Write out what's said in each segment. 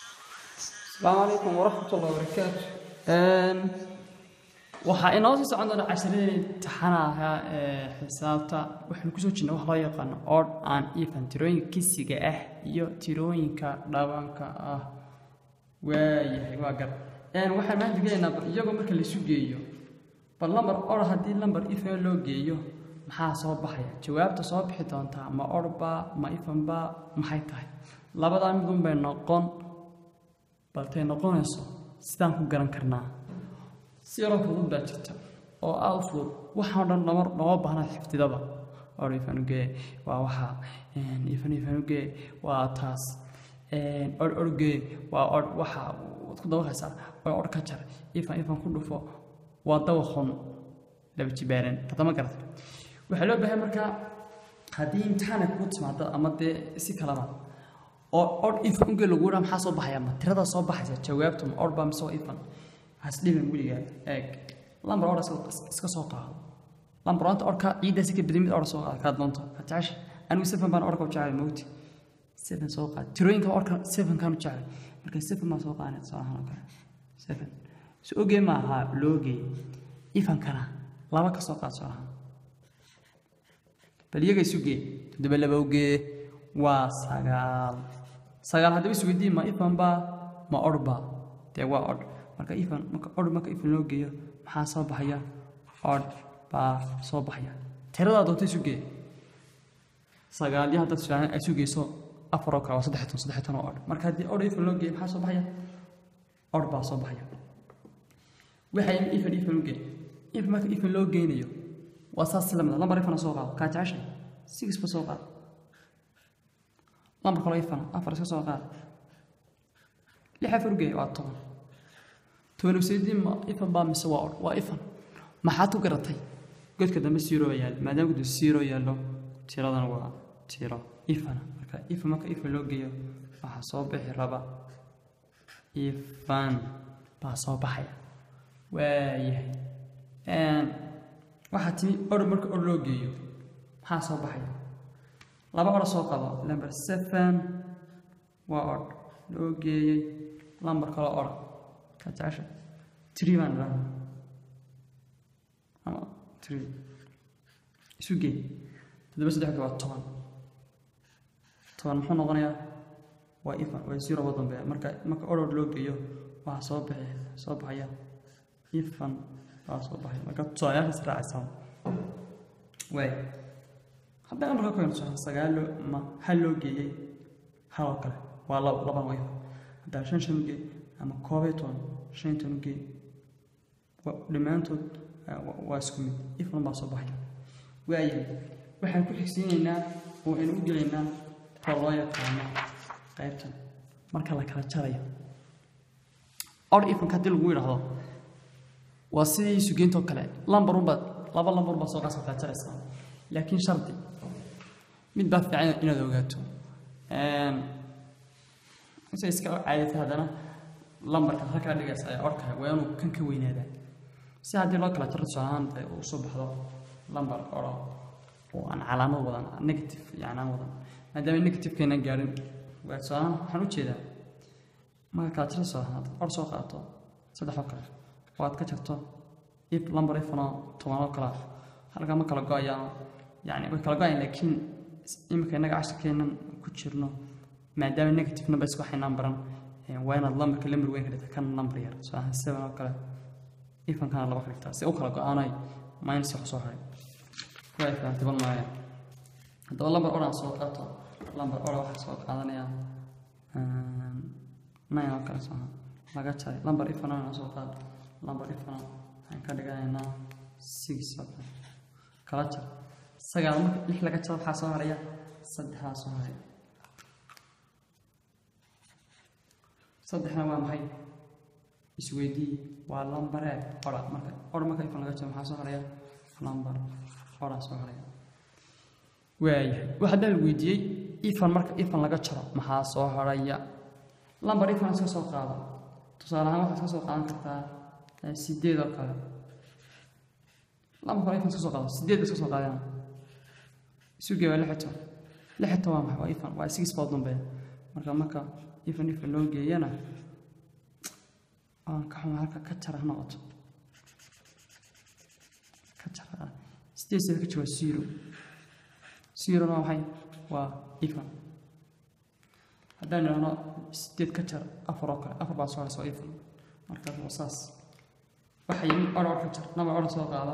السلام عليكم ورحمة الله وبركاته. waxaa inoo sii socon doona casharada imtixaanaha xisaabta waxaan ku soo jirnaa wax loo yaqaan odd and even tirooyinka kisiga ah iyo tirooyinka dhabanka ah waayahay waa gar waxaan maanta galeynaa iyagoo marka la isu geeyo bal number odd haddii number even loo geeyo maxaa soo baxaya jawaabta soo bixi doontaa ma odd ba ma even ba maxay tahay labadaa mid un bay noqon baltay noqonayso sidaan ku garan karnaa سيرة فضل باتشتا أو ألفظ وحنا نمر بهنا حفتدبا أو يفنوجي ووحى يفنوجي وتاس أرجي وأر وحى وتقدر هسا وأر كتر يفن كله فوق وضوخم لبتبارن تمام كرت وحلو بها مركا هذه امتحان كنت مع أمد سكلامات أو يفنوجي لجورم حاسب بحياة ترى صوب بحياة جوابتم أربعة مسوا يفن hasdhiban wiliga eeg lambar orda iska soo qaado lambar orda orka ciida si ka bidimid orda soo qaad doonto fataash anigu 7 baan orka u jecel mawti 7 soo qaad tirooyinka orka 7 kan u jecel marka 7 ma soo qaanay soo ahaan kara 7 soo oge ma aha looge ifan kana laba ka soo qaad soo ahaan bal iyaga isuge daba laba oge waa sagaal hadaba isu weydiin ma ifan ba ma orba te waa orda marka ifan marka ifan loo geeyo maxaa soo baxaya odd baa soo baxaya tirada doonta isuge sagaal iyo hadda su'aal ay sugeyso afar oo kala 3 oo odd marka hadii odd ifan loo geeyo maxaa soo baxaya odd baa soo baxaya waxay ifan loo geeyo marka ifan loo geeyo waa saas lamada lambar ifan soo qaado ka taashay 6 ba soo qaado lambar kale ifan afar soo qaado lix afar geeyo waa 10 تونو سيدي ما إفن بام سوار وإفن ما حاتو قرطي قلت كذا مسيرو يال ما دام قدو سيرو يالو تيرا دان وا تيرا إفن مكا إفن مكا إفن لوجيو ما حصوبه ربا إفن بصوبه ويه واحد تي أور مرك أور لوجيو حصوبه لبا أور سوقا لمبر 7 وأور لوجي لمبر كلا أور كاتعشر تري من راه أما تري سوقي تدري بس ده حكوا طبعا محنا غنيا وإفن ويصير وضم بها مرك أورد لوجيو وصوب هيا إفن وصوب هيا مرك تصايا سرعة سام وي حتى أنا مرة كنت سأقول ما هاللوجي هالوكله والله لبنا وياه ده عشان شنجي أما كوبيتون شينتون جي ولمانتود واسكمي يفهم بصباحي وأيه وحن كل حسيننا وإن وجلنا طلايا كنا قيبتا مركلا كلا شريا أر يفهم كتير غير هذا وسي سجين توكله لامبرون بد لابا لامبرون بسوق سكلا شريا لكن شرطي من بث عين إن ذوقته سيسكا عادة هذا lambarka halka dhigays ay orkahay waa inuu kan ka weynaada si hadii loo kala jaro soohan ay u soo baxdo lambar oro oo aan calaamad wadan negative yaana wadan maadaama negative keena gaarin waa soohan waxaan u jeedaa marka kala jaro soohan or soo qaato saddex oo kale waad ka jarto if lambar ifano 10 oo kale halka ma kala go'ayaan yani way kala go'ayaan laakiin imika inaga casharkeenan ku jirno maadaama negative number isku xinaan baran وين اللمبر كلمر وين كده كان اللمبر يار سواء السبعة وكلا إيفن كان الله بخير تاس أو كلا أنا ما ينسى حصوها كويس يعني تبان معايا هذا اللمبر أوران صوت أطول اللمبر أوران واحد صوت هذا يا ما ينكر صح ما قد شيء اللمبر إيفن أنا صوت هذا اللمبر إيفن كده جاينا سيكس صوت كلا شيء سجل لك لك شيء حصوها ريا صد حصوها ريا صدقنا ما محي إسويدي واللمبر أورا ما كيف نقول ما حصل عليه لمبر أورا صار عليه واحد الويدي إيفان مرك إيفان لقى شرب ما حصل عليه لمبر إيفان سوق هذا تصارها ما حصل سوق عن كذا سيدي ذاك لمبر إيفان سوق هذا سيدي سوق هذا سوقي ولا حتى ما هو إيفان واسيس بعضهم بين مرك ifan loo geeyana aan ka xumaa halka ka jar noqoto ka jar sideed ka jiro 0 na waxay waa ifan haddaan idhaahno sideed ka jar afar oo kale afar baa soo ifan markaas waa saas waxay order ka jar nama order soo qaado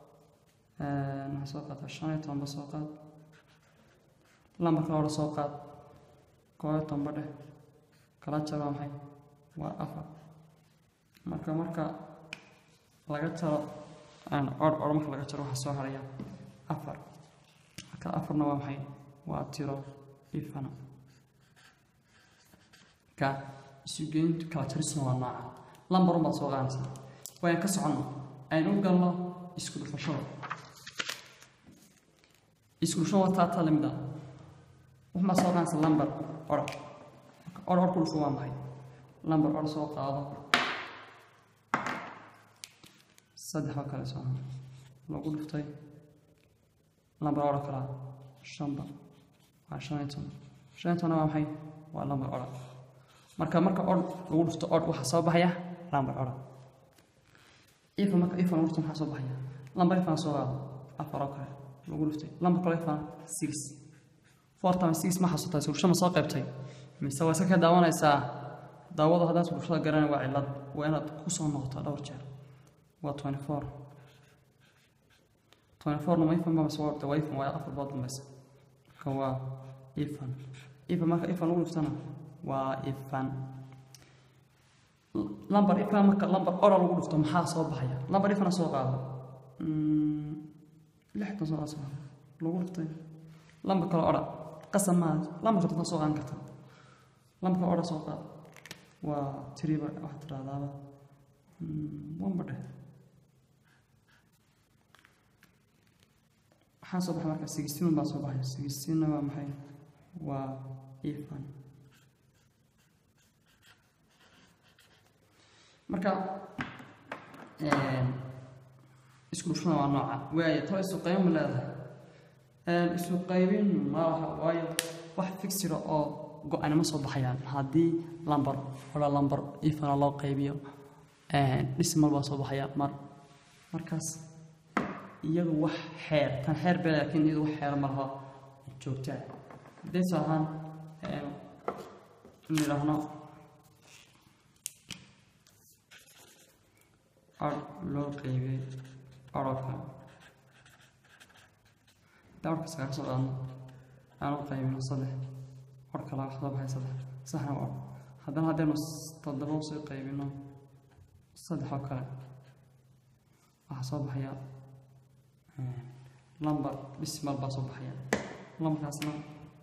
soo qaado 15 ba soo qaado lambarka order soo qaado koob tombadhe kala jar waa maxay waa afar marka laga jaro aan order marka laga jaro waxa soo haraya afar marka afarna waa maxay waa tiro ifan ka isugeyntu kala jarisna waa nooca lambar uma soo qaansan way ka socono aynu galno isku dhufashada taata lamida waxma soo qaansan lambar order ku soo waa maxay lambar order soo qaado saddex oo kale soo lagu dhuftay lambar order kala shamba waa 15 waa maxay waa lambar order marka order lagu dhufto order waxa soo baxaya lambar order ifan waxa soo baxaya lambar ifan soo qaado afar oo kale lagu dhuftay lambar kale ifan 6 4 times 6 ma xasuutaa soo shama soo qaybtay mise waa ka daawanaysaa daawada hadaad ku dhufto garan waa cilad waa inaad ku soo noqoto dhowr jeer waa 24 ma ifan ma soo qaybtay waa ifan waa afar bood mas ka waa ifan marka ifan lagu dhuftana waa ifan lambar ifan marka lambar order lagu dhufto maxaa soo baxaya lambar ifan soo qaado 6 soo qaado lagu dhuftay lambar kale order qasama lambar kale soo qaan karta lambar order soo qaado waa tiriba wax tiraadaaba wambadhe waxaa soo baxay marka 16 baa soo baxay 16 waa maxay waa ifan marka isku dhufashada waa nooca way too isu qayb ma leedahay isu qaybin ma aha waayo wax fixira oo go'aan ma soo baxayaan haddii lambar ifan loo qaybiyo dhismal baa soo baxaya markaas iyadu wax xeer baa laakiin iyadu wax xeer ma laha joogta deesahan nirahno loo qaybay orderka dawrka saar soo aan qaybino saddex orka la xado baxay saddex saxna waa haddana toddoba soo qaybino saddex oo kale waxa soo baxaya lambar dhismal baa soo baxaya lambarkaasna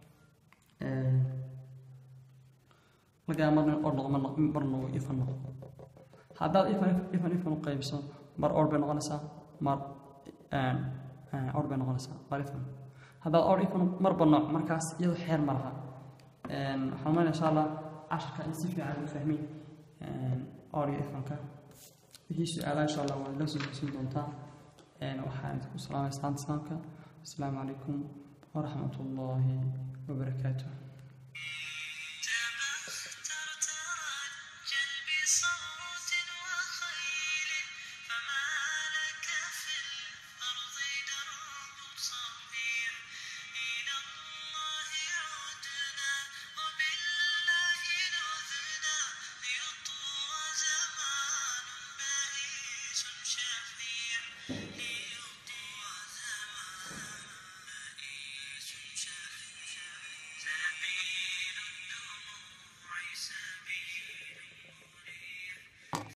laga marna marno ifan haddaad ifan u qaybiso mar order bay noqonaysaa mar order bay noqonaysaa ifan haddaad order ifan marba nooc markaas iyadoo xeer ma laha waxaan malaynayaa insha allah casharka in si fiican u fahmin order ifanka wixii su'aalaha insha allah waa la soo siin doontaa waxaan ku salaamaysaa salaamka assalaamu calaykum ورحمة الله وبركاته.